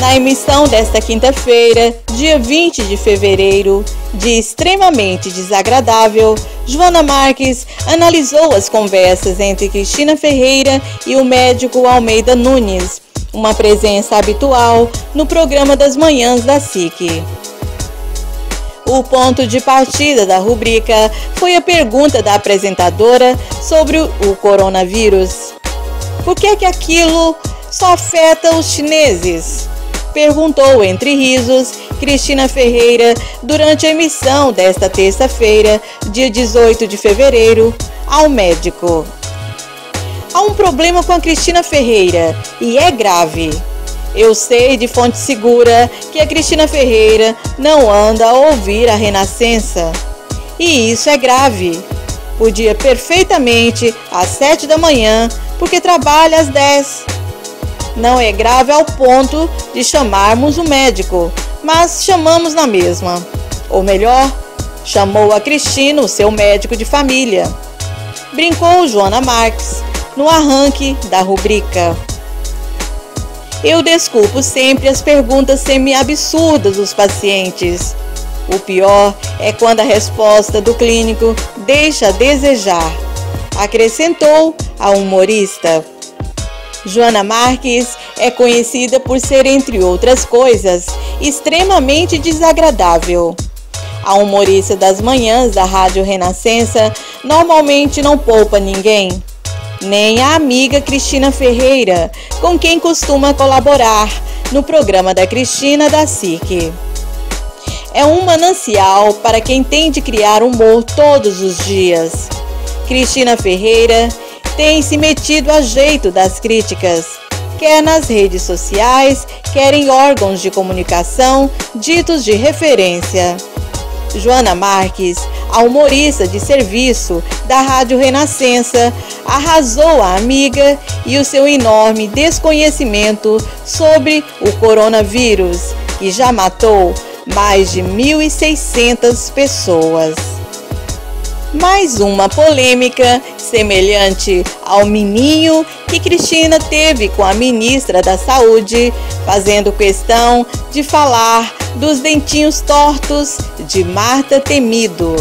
Na emissão desta quinta-feira, dia 20 de fevereiro, de Extremamente Desagradável, Joana Marques analisou as conversas entre Cristina Ferreira e o médico Almeida Nunes, uma presença habitual no programa das manhãs da SIC. O ponto de partida da rubrica foi a pergunta da apresentadora sobre o coronavírus. Por que aquilo só afeta os chineses? Perguntou entre risos Cristina Ferreira durante a emissão desta terça-feira, dia 18 de fevereiro, ao médico. Há um problema com a Cristina Ferreira e é grave. Eu sei de fonte segura que a Cristina Ferreira não anda a ouvir a Renascença. E isso é grave. Podia perfeitamente às 7 da manhã, porque trabalha às 10. Não é grave ao ponto de chamarmos o médico, mas chamamos na mesma. Ou melhor, chamou a Cristina o seu médico de família. Brincou Joana Marques no arranque da rubrica. Eu desculpo sempre as perguntas semi-absurdas dos pacientes. O pior é quando a resposta do clínico deixa a desejar, acrescentou a humorista. Joana Marques é conhecida por ser, entre outras coisas, extremamente desagradável. A humorista das manhãs da Rádio Renascença normalmente não poupa ninguém, nem a amiga Cristina Ferreira, com quem costuma colaborar no programa da Cristina da SIC. É um manancial para quem tem de criar humor todos os dias. Cristina Ferreira tem se metido a jeito das críticas, quer nas redes sociais, quer em órgãos de comunicação ditos de referência. Joana Marques, a humorista de serviço da Rádio Renascença, arrasou a amiga e o seu enorme desconhecimento sobre o coronavírus, que já matou mais de 1.600 pessoas. Mais uma polêmica semelhante ao miminho que Cristina teve com a ministra da Saúde, fazendo questão de falar dos dentinhos tortos de Marta Temido.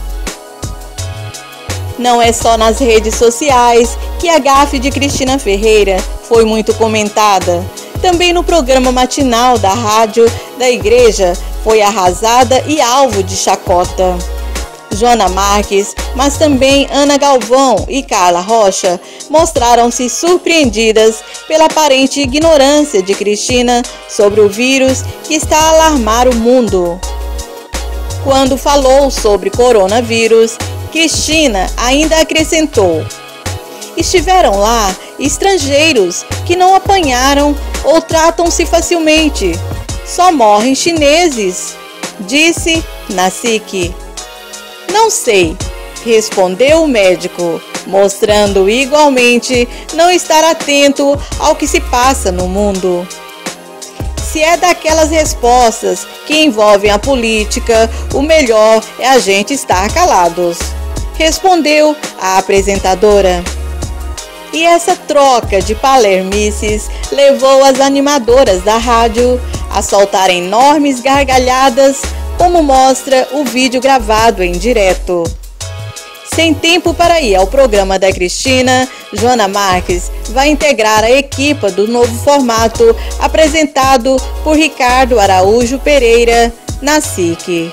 Não é só nas redes sociais que a gafe de Cristina Ferreira foi muito comentada. Também no programa matinal da rádio da igreja foi arrasada e alvo de chacota. Joana Marques, mas também Ana Galvão e Carla Rocha mostraram-se surpreendidas pela aparente ignorância de Cristina sobre o vírus que está a alarmar o mundo. Quando falou sobre coronavírus, Cristina ainda acrescentou: estiveram lá estrangeiros que não apanharam ou tratam-se facilmente. Só morrem chineses, disse na SIC. Não sei, respondeu o médico, mostrando igualmente não estar atento ao que se passa no mundo. Se é daquelas respostas que envolvem a política, o melhor é a gente estar calados, respondeu a apresentadora. E essa troca de palermices levou as animadoras da rádio a soltar enormes gargalhadas, como mostra o vídeo gravado em direto. Sem tempo para ir ao programa da Cristina, Joana Marques vai integrar a equipe do novo formato apresentado por Ricardo Araújo Pereira na SIC.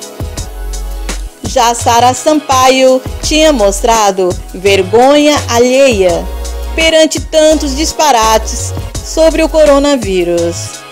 Já Sara Sampaio tinha mostrado vergonha alheia perante tantos disparates sobre o coronavírus.